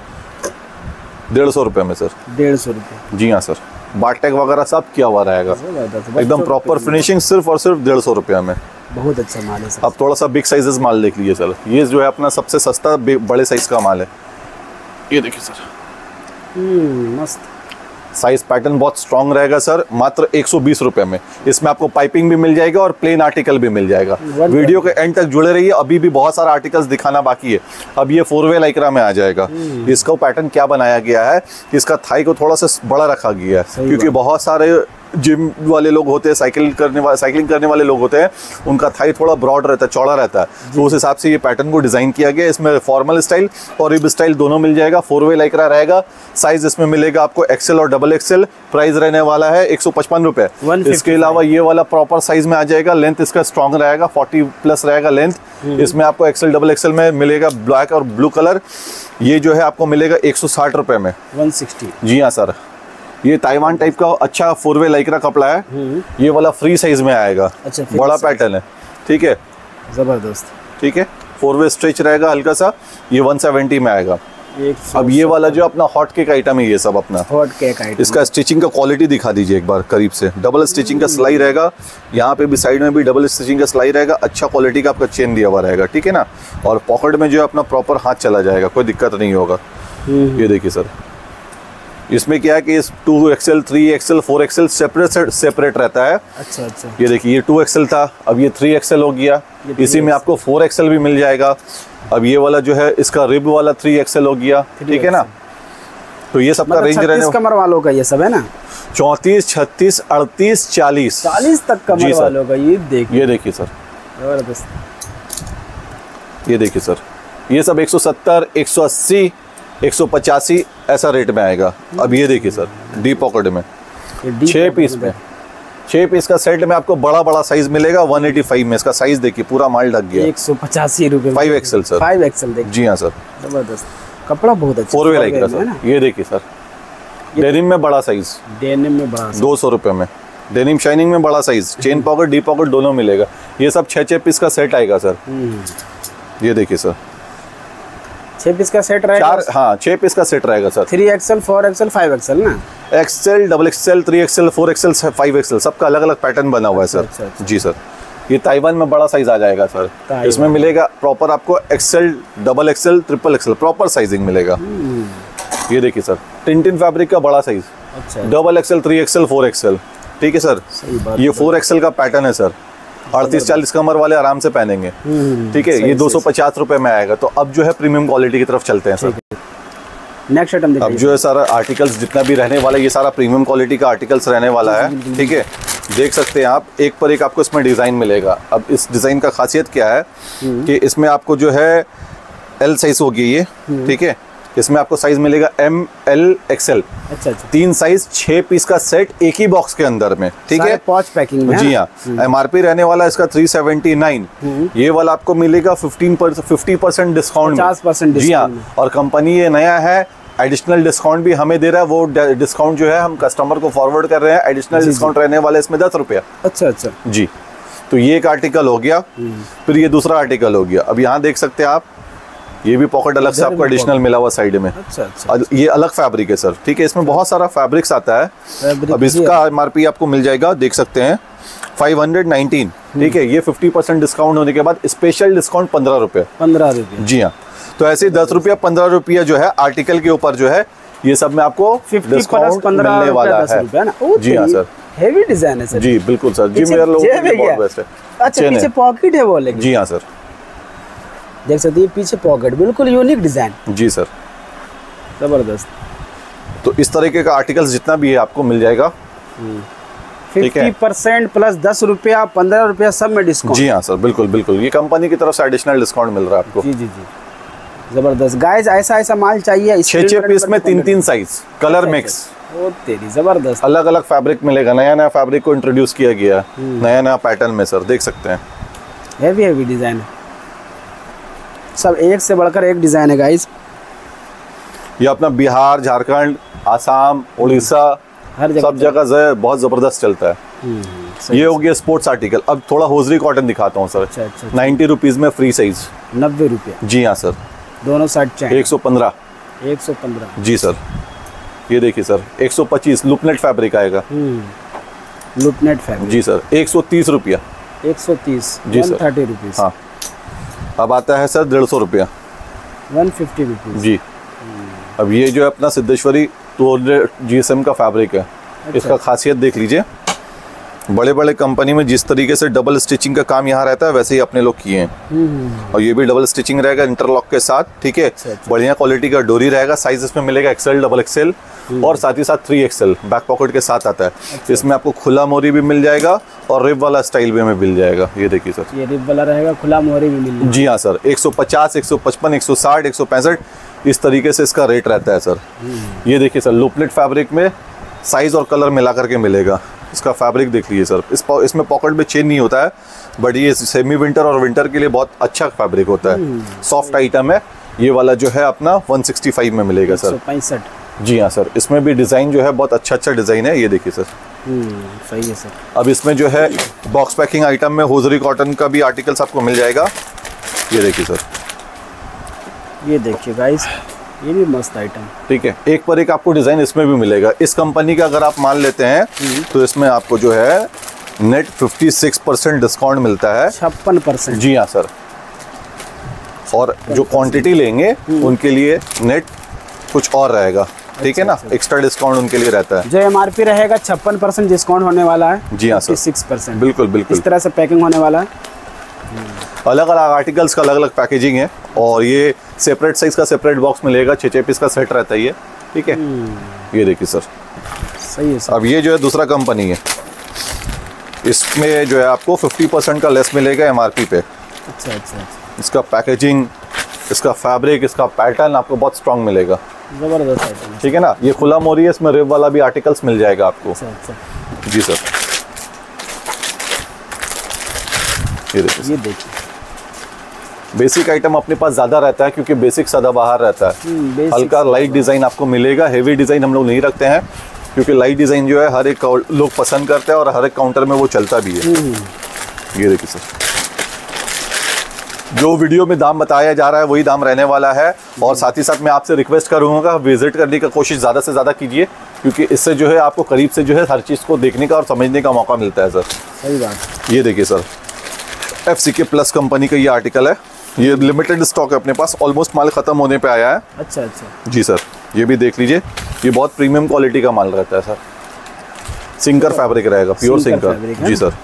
Speaker 1: 150 रुपए में सर।
Speaker 2: 150 रुपए।
Speaker 1: जी हाँ सर, बारटेक वगैरह सब किया हुआ रहेगा, एकदम प्रॉपर फिनिशिंग, सिर्फ और सिर्फ 150 रुपया में।
Speaker 2: बहुत अच्छा माल है सर।
Speaker 1: अब थोड़ा सा बिग साइजेस माल देख लीजिए सर। ये जो है अपना सबसे सस्ता बड़े साइज का माल है। ये देखिए सर,
Speaker 2: मस्त।
Speaker 1: साइज पैटर्न बहुत स्ट्रॉन्ग रहेगा सर, मात्र 120 रुपए में। इसमें आपको पाइपिंग भी मिल जाएगा और प्लेन आर्टिकल भी मिल जाएगा। वीडियो के एंड तक जुड़े रहिए, अभी भी बहुत सारा आर्टिकल्स दिखाना बाकी है। अब ये 4 वे लाइक्रा में आ जाएगा। इसका पैटर्न क्या बनाया गया है, इसका थाई को थोड़ा सा बड़ा रखा गया है, क्योंकि बहुत सारे जिम वाले लोग होते हैं, साइकिलिंग करने वाले लोग होते हैं, उनका थाई थोड़ा ब्रॉड रहता है, चौड़ा रहता है। तो उस हिसाब से ये पैटर्न को डिजाइन किया गया है। इसमें फॉर्मल स्टाइल और रिब स्टाइल दोनों मिल जाएगा। 4 वे लाइक्रा रहेगा। साइज इसमें मिलेगा आपको एक्सेल और डबल एक्सेल। प्राइस रहने वाला है 155 रुपए। इसके अलावा ये वाला प्रॉपर साइज में आ जाएगा। लेंथ इसका स्ट्रॉन्ग रहेगा, 40 प्लस रहेगा लेंथ। इसमें आपको एक्सेल डबल एक्सेल में मिलेगा ब्लैक और ब्लू कलर। ये जो है आपको मिलेगा 160 रुपए में।
Speaker 2: 160।
Speaker 1: जी हाँ सर, ये ताइवान टाइप का अच्छा 4 वे लाइक्रा कपड़ा है। ये वाला फ्री साइज में आएगा।
Speaker 2: अच्छा,
Speaker 1: बड़ा पैटर्न है। ठीक है,
Speaker 2: जबरदस्त।
Speaker 1: ठीक है, 4 वे स्ट्रेच रहेगा हल्का सा। ये 170 में आएगा। अब ये वाला जो अपना हॉट केक आइटम है, ये सब अपना
Speaker 2: हॉट केक आइटम।
Speaker 1: इसका स्टिचिंग का क्वालिटी दिखा दीजिए एक बार करीब से। डबल स्टिचिंग का सिलाई रहेगा, यहाँ पे भी साइड में भी डबल स्टिचिंग का सिलाई रहेगा। अच्छा क्वालिटी का आपका चेन दिया हुआ रहेगा। ठीक है ना। और पॉकेट में जो है अपना प्रॉपर हाथ चला जाएगा, कोई दिक्कत नहीं होगा। ये देखिए सर, इसमें क्या है कि इस 2XL, 3XL, 4XL सेपरेट रहता है।
Speaker 2: अच्छा अच्छा।
Speaker 1: ये देखिए, ये 2XL था, अब ये 3XL हो गया। इसी में आपको 4XL भी मिल जाएगा। अब ये वाला जो है इसका रिब वाला 3XL हो गया। ठीक है ना। तो ये सबका रेंज रहने
Speaker 2: 36 कमर वालों का ये सब है ना।
Speaker 1: 34, 36, 38, 40
Speaker 2: तक कमर वालों का। ये देखिए,
Speaker 1: ये देखिए सर,
Speaker 2: जबरदस्त।
Speaker 1: ये देखिए सर, ये सब 170, 180, 185 ऐसा रेट में आएगा। अब ये देखिए सर, डीप पॉकेट में 6 पीस में, 6 पीस का सेट में आपको बड़ा बड़ा साइज मिलेगा। 185 में इसका साइज देखिए, पूरा माल ढक गया।
Speaker 2: 185 रुपए।
Speaker 1: 5XL sir.
Speaker 2: 5XL देखिए।
Speaker 1: जी हाँ सर,
Speaker 2: जबरदस्त कपड़ा, बहुत अच्छा।
Speaker 1: 4 वे लाइक्रा सर। ये देखिए सर, डेनिम में बड़ा साइज,
Speaker 2: डेनिम में बड़ा
Speaker 1: 200 रुपए में। डेनिम शाइनिंग में बड़ा size, chain pocket, deep pocket दोनों मिलेगा। ये सब 6 पीस का सेट आएगा सर। ये देखिए सर,
Speaker 2: 6 पीस का सेट रहेगा।
Speaker 1: 6 पीस का सेट रहेगा सर।
Speaker 2: 3XL, 4XL, 5XL ना।
Speaker 1: Excel, double XL, 3XL, 4XL, 5XL सबका अलग अलग पैटर्न बना हुआ है सर।
Speaker 2: अच्छा।
Speaker 1: जी सर, ये ताइवान में बड़ा साइज आ जाएगा सर। इसमें मिलेगा प्रॉपर आपको XL, double XL, triple XL proper sizing मिलेगा। ये देखिए सर, टिंटिन फैब्रिक का बड़ा साइज।
Speaker 2: अच्छा।
Speaker 1: Double XL, 3XL, 4XL। ठीक है सर। ये 4XL का पैटर्न है सर। 38-40 कमर वाले आराम से पहनेंगे। ठीक है। ये 250 रुपए में आएगा। तो अब जो है प्रीमियम क्वालिटी की तरफ चलते हैं सर।
Speaker 2: नेक्स्ट आइटम देखिए।
Speaker 1: अब जो है सारा आर्टिकल्स जितना भी रहने वाला है, ये सारा प्रीमियम क्वालिटी का आर्टिकल्स रहने वाला है। ठीक है, देख सकते हैं आप, एक पर एक आपको इसमें डिज़ाइन मिलेगा। अब इस डिज़ाइन का खासियत क्या है कि इसमें आपको जो है L साइज होगी ये। ठीक है, इसमें आपको साइज मिलेगा M, L, XL।
Speaker 2: अच्छा।
Speaker 1: 3 साइज, 6 पीस का सेट एक ही बॉक्स के अंदर में। ठीक है,
Speaker 2: पॉच पैकिंग में।
Speaker 1: जी हाँ। MRP रहने वाला इसका 379। ये वाला आपको मिलेगा 50% डिस्काउंट,
Speaker 2: 50%।
Speaker 1: जी हाँ। और कंपनी ये नया है, एडिशनल डिस्काउंट भी हमें दे रहा है। वो डिस्काउंट जो है हम कस्टमर को फॉरवर्ड कर रहे हैं। एडिशनल डिस्काउंट रहने वाला है इसमें 10 रुपया।
Speaker 2: अच्छा अच्छा
Speaker 1: जी। तो ये एक आर्टिकल हो गया, फिर ये दूसरा आर्टिकल हो गया। अब यहाँ देख सकते हैं आप, ये भी पॉकेट अलग से आपको एडिशनल मिला हुआ साइड में।
Speaker 2: अच्छा।
Speaker 1: ये अलग फैब्रिक है सर। ठीक है, इसमें बहुत सारा फैब्रिक्स आता है। अब इसका MRP आपको मिल जाएगा, देख सकते हैं 519। ठीक है, ये 50% डिस्काउंट होने के बाद स्पेशल डिस्काउंट 15 रुपये।
Speaker 2: 15 रुपये।
Speaker 1: जी हाँ। तो ऐसे 10 रुपया, 15 रुपया जो है आर्टिकल के ऊपर जो है, ये सब में आपको
Speaker 2: 50 मिलने वाला है।
Speaker 1: जी हाँ सर,
Speaker 2: हेवी डिजाइन है सर।
Speaker 1: जी बिल्कुल सर। जी मेरे लोगों के लिए बहुत बेस्ट है।
Speaker 2: अच्छा, पीछे पॉकेट है वो लेकिन।
Speaker 1: जी हाँ सर,
Speaker 2: देख सकते हैं पीछे पॉकेट, बिल्कुल यूनिक डिजाइन।
Speaker 1: जी सर,
Speaker 2: जबरदस्त।
Speaker 1: तो इस तरीके का आर्टिकल्स जितना भी है आपको मिल जाएगा।
Speaker 2: 50% प्लस 10 रुपया, 15 रुपया सब में डिस्काउंट।
Speaker 1: जी हाँ सर, बिल्कुल बिल्कुल। ये कंपनी की तरफ से एडिशनल डिस्काउंट मिल रहा है आपको।
Speaker 2: जी जी जी, जबरदस्त। गाइस ऐसा माल चाहिए।
Speaker 1: 6 पीस में 3 साइज, कलर मिक्स।
Speaker 2: वो तेरी जबरदस्त।
Speaker 1: अलग अलग फैब्रिक मिलेगा, नया नया फैब्रिक को इंट्रोड्यूस किया गया, नया नया पैटर्न में सर, देख सकते हैं।
Speaker 2: हैवी डिजाइन है, सब एक से बढ़कर एक डिजाइन है गाइस।
Speaker 1: ये अपना बिहार, झारखंड, आसाम, उड़ीसा,
Speaker 2: हर जगह
Speaker 1: सब जगह बहुत जबरदस्त चलता है। ये हो गया स्पोर्ट्स आर्टिकल। अब थोड़ा होजरी कॉटन दिखाता हूँ सर।
Speaker 2: अच्छा।
Speaker 1: 90 रुपीज में फ्री साइज।
Speaker 2: 90 रुपये?
Speaker 1: जी हाँ सर।
Speaker 2: दोनों साइड चैन?
Speaker 1: 115।
Speaker 2: 115
Speaker 1: जी सर। ये देखिए सर 125 लुपनेट फैब्रिक आएगा।
Speaker 2: लुपनेट फैब्रिक
Speaker 1: जी सर। 130 रुपया।
Speaker 2: 130
Speaker 1: जी सर।
Speaker 2: 130 रुपीज।
Speaker 1: हाँ। अब आता है सर 150 रुपया।
Speaker 2: 150 रुपीज।
Speaker 1: जी। अब ये जो है अपना सिद्धेश्वरी 200 GSM का फैब्रिक है।
Speaker 2: अच्छा।
Speaker 1: इसका खासियत देख लीजिए, बड़े बड़े कंपनी में जिस तरीके से डबल स्टिचिंग का काम यहाँ रहता है वैसे ही अपने लोग किए हैं। और ये भी डबल स्टिचिंग रहेगा इंटरलॉक के साथ, ठीक है। बढ़िया क्वालिटी का डोरी रहेगा। साइज इसमें मिलेगा XL, XXL और साथ ही साथ 3XL बैक पॉकेट के साथ आता है। इसमें आपको खुला मोरी भी मिल जाएगा और रिब वाला स्टाइल भी हमें मिल जाएगा। ये देखिए सर,
Speaker 2: ये रिब वाला रहेगा, खुला मोरी भी मिल जाएगा।
Speaker 1: जी हाँ सर। 150, 155, 160, 165 इस तरीके से इसका रेट रहता है सर। ये देखिए सर, लुपलेट फैब्रिक में साइज और कलर मिला करके मिलेगा। इसका फैब्रिक देख लीजिए सर। इसमें पॉकेट में चेन नहीं होता है, बट ये सेमी विंटर और विंटर के लिए बहुत अच्छा फैब्रिक होता है। सॉफ्ट आइटम है। ये वाला जो है अपना 165 में मिलेगा सर।
Speaker 2: 165।
Speaker 1: जी हाँ सर। इसमें भी डिज़ाइन जो है बहुत अच्छा डिज़ाइन है। ये देखिए सर।
Speaker 2: सही है सर।
Speaker 1: अब इसमें जो है बॉक्स पैकिंग आइटम में होजरी कॉटन का भी आर्टिकल्स आपको मिल जाएगा। ये देखिए सर।
Speaker 2: ये देखिए गाइस, ये भी मस्त आइटम,
Speaker 1: ठीक है। एक पर एक आपको डिजाइन इसमें भी मिलेगा। इस कंपनी का अगर आप मान लेते हैं तो इसमें आपको जो है नेट 56% डिस्काउंट मिलता है।
Speaker 2: 56%?
Speaker 1: जी हाँ सर। और जो क्वांटिटी लेंगे उनके लिए नेट कुछ और रहेगा, ठीक है ना। एक्स्ट्रा डिस्काउंट उनके लिए रहता है।
Speaker 2: जो MRP रहेगा 56% डिस्काउंट होने वाला है।
Speaker 1: जी हाँ सर।
Speaker 2: 56%।
Speaker 1: बिल्कुल बिल्कुल
Speaker 2: इस तरह से पैकिंग होने वाला है।
Speaker 1: अलग अलग आर्टिकल्स का अलग अलग पैकेजिंग है। और ये सेपरेट साइज का सेपरेट बॉक्स मिलेगा। 6 पीस का सेट रहता है ये, ठीक है। ये देखिए सर।
Speaker 2: सही है सर।
Speaker 1: अब ये जो है दूसरा कंपनी है, इसमें जो है आपको 50% का लेस मिलेगा MRP पे।
Speaker 2: अच्छा।
Speaker 1: इसका पैकेजिंग, इसका फैब्रिक, इसका पैटर्न आपको बहुत स्ट्रांग मिलेगा।
Speaker 2: जबरदस्त आइटम है,
Speaker 1: ठीक है ना। ये खुला मोरी है, इसमें रिब वाला भी आर्टिकल्स मिल जाएगा आपको।
Speaker 2: अच्छा।
Speaker 1: जी सर। ये देखिए बेसिक आइटम अपने पास ज़्यादा रहता है क्योंकि बेसिक सदाबहार रहता है। हल्का लाइट डिज़ाइन आपको मिलेगा। हेवी डिज़ाइन हम लोग नहीं रखते हैं क्योंकि लाइट डिज़ाइन जो है हर एक लोग पसंद करते हैं और हर एक काउंटर में वो चलता भी है। ये देखिए सर, जो वीडियो में दाम बताया जा रहा है वही दाम रहने वाला है। और साथ ही साथ मैं आपसे रिक्वेस्ट करूँगा विजिट करने का कोशिश ज़्यादा से ज़्यादा कीजिए क्योंकि इससे जो है आपको करीब से जो है हर चीज़ को देखने का और समझने का मौका मिलता है सर।
Speaker 2: सही बात।
Speaker 1: ये देखिए सर, FCK प्लस कंपनी का ये आर्टिकल है। ये लिमिटेड स्टॉक है अपने पास, ऑलमोस्ट माल खत्म होने पे आया है।
Speaker 2: अच्छा।
Speaker 1: जी सर। ये भी देख लीजिए, ये बहुत प्रीमियम क्वालिटी का माल रहता है सर। सिंकर फैब्रिक रहेगा, प्योर सिंकर। जी सर।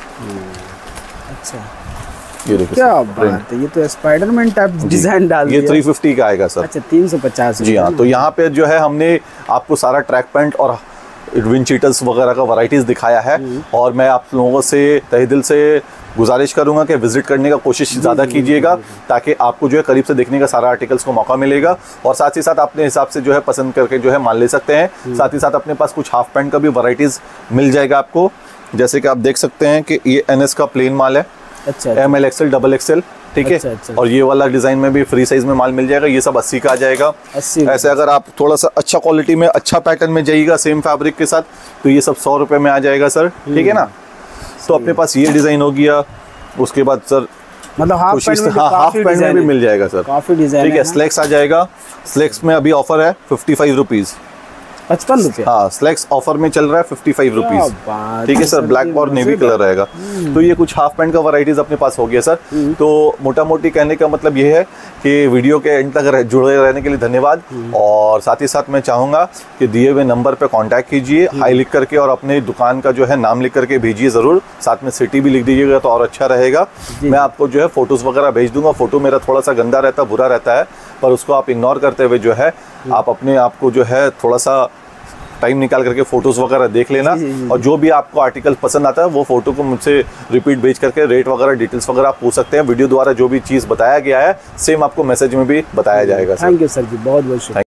Speaker 2: अच्छा।
Speaker 1: ये देखिए
Speaker 2: क्या बात है, ये तो स्पाइडरमैन टाइप डिजाइन डाल दिया।
Speaker 1: ये 350 का आएगा सर।
Speaker 2: अच्छा 350।
Speaker 1: जी हाँ। तो यहाँ पे जो है हमने आपको सारा ट्रैक पैंट और विंड चीटर्स वगैरह का वैरायटीज दिखाया है। और मैं आप लोगों से तहे दिल से गुजारिश करूंगा कि विजिट करने का कोशिश ज़्यादा कीजिएगा ताकि आपको जो है करीब से देखने का सारा आर्टिकल्स को मौका मिलेगा। और साथ ही साथ अपने हिसाब से जो है पसंद करके जो है माल ले सकते हैं। साथ ही साथ अपने पास कुछ हाफ पैंट का भी वैरायटीज़ मिल जाएगा आपको। जैसे कि आप देख सकते हैं कि ये NS का प्लेन माल है।
Speaker 2: अच्छा।
Speaker 1: ML XL XXL, ठीक है।
Speaker 2: अच्छा।
Speaker 1: और ये वाला डिज़ाइन में भी फ्री साइज में माल मिल जाएगा। ये सब 80 का आ जाएगा।
Speaker 2: 80। ऐसे
Speaker 1: अगर आप थोड़ा सा अच्छा क्वालिटी में अच्छा पैटर्न में जाइएगा सेम फैब्रिक के साथ तो ये सब 100 रुपये में आ जाएगा सर, ठीक है ना। तो अपने पास ये डिज़ाइन हो गया। उसके बाद सर
Speaker 2: मतलब हाफ पैंट
Speaker 1: में भी मिल जाएगा सर,
Speaker 2: काफी डिजाइन,
Speaker 1: ठीक है। स्लेक्स आ जाएगा। स्लेक्स में अभी ऑफर है 55 रुपीज़।
Speaker 2: 55 रुपये?
Speaker 1: हाँ, स्लेक्स ऑफर में चल रहा है 55 रुपीज़, ठीक है सर। ब्लैक और नेवी कलर रहेगा। तो ये कुछ हाफ पैंट का वैरायटीज अपने पास हो गया सर। तो मोटा मोटी कहने का मतलब ये है कि वीडियो के एंड तक जुड़े रहने के लिए धन्यवाद। और साथ ही साथ मैं चाहूँगा कि दिए हुए नंबर पे कांटेक्ट कीजिए, हाई लिख करके, और अपने दुकान का जो है नाम लिख करके भेजिए ज़रूर। साथ में सिटी भी लिख दीजिएगा तो और अच्छा रहेगा। मैं आपको जो है फ़ोटोज़ वगैरह भेज दूँगा। फ़ोटो मेरा थोड़ा सा गंदा रहता है, बुरा रहता है, पर उसको आप इग्नोर करते हुए जो है आप अपने आप को जो है थोड़ा सा टाइम निकाल करके फोटोज़ वगैरह देख लेना। और जो भी आपको आर्टिकल पसंद आता है वो फोटो को मुझसे रिपीट भेज करके रेट वगैरह डिटेल्स वगैरह आप पूछ सकते हैं। वीडियो द्वारा जो भी चीज़ बताया गया है सेम आपको मैसेज में भी बताया जाएगा।
Speaker 2: थैंक यू सर जी, बहुत बहुत शुक्रिया।